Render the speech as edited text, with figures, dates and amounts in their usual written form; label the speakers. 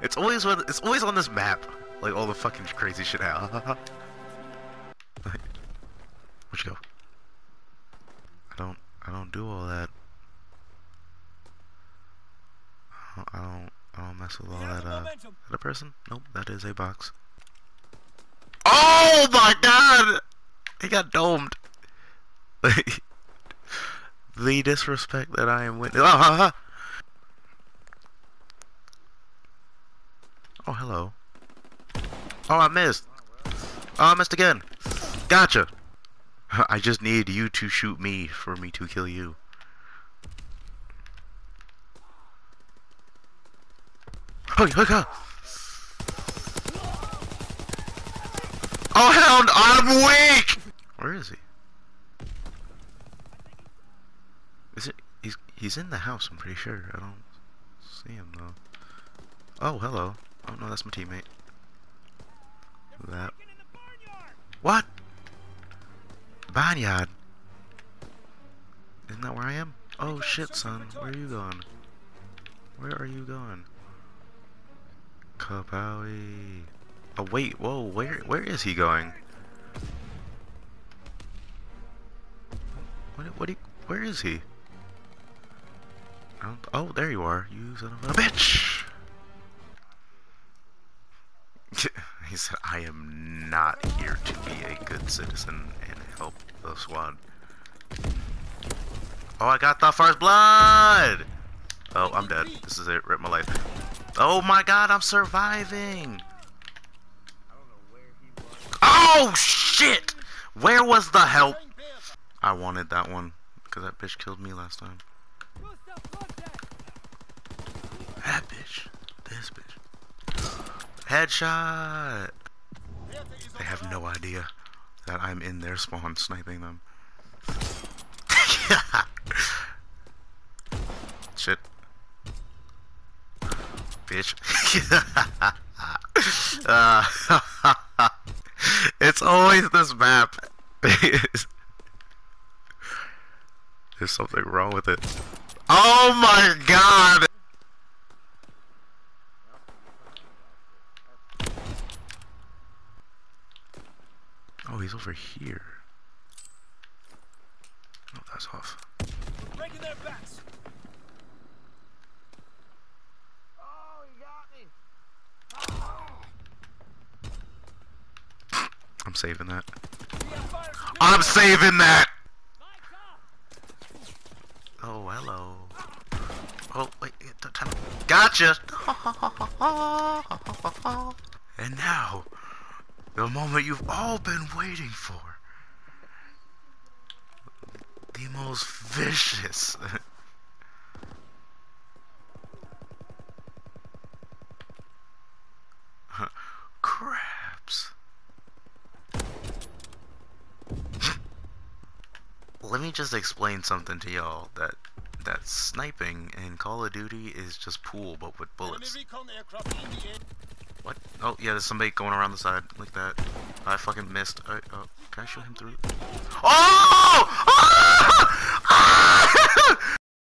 Speaker 1: It's always on this map. Like all the fucking crazy shit out. Where'd you go? I don't do all that. I don't mess with all that is that a person? Nope, that is a box. Oh my god! He got domed. The disrespect that I am witnessing. Oh, oh, hello. Oh, I missed. Oh, I missed again. Gotcha. I just need you to shoot me for me to kill you. Oh, oh, hound! I'm weak! Where is he? Is it? He's in the house, I'm pretty sure. I don't see him, though. Oh, hello. Oh, no, that's my teammate. That. What? Barnyard? Isn't that where I am? Oh, shit, son. Where are you going? Where are you going? Kapowie. Oh, wait. Whoa. Where is he going? Where is he? Oh, there you are. You son of a bitch! He said, I am not here to be a good citizen and help the squad. Oh, I got the first blood! Oh, I'm dead. This is it. Rip my life. Oh my god, I'm surviving! Oh, shit! Where was the help? I wanted that one, because that bitch killed me last time. That bitch. This bitch. Headshot! They have no idea that I'm in their spawn sniping them. Shit. Bitch. It's always this map. There's something wrong with it. Oh my god! Oh, he's over here. Oh, that's off.
Speaker 2: Breaking their backs. Oh, he got me.
Speaker 1: I'm saving that. I'm saving that! Oh, hello. Oh, wait. Gotcha! And now, the moment you've all been waiting for. The most vicious. Crabs. Let me just explain something to y'all that sniping in Call of Duty is just pool but with bullets. What? Oh yeah, there's somebody going around the side like that. I fucking missed. Oh, can I shoot him through? Oh! Ah!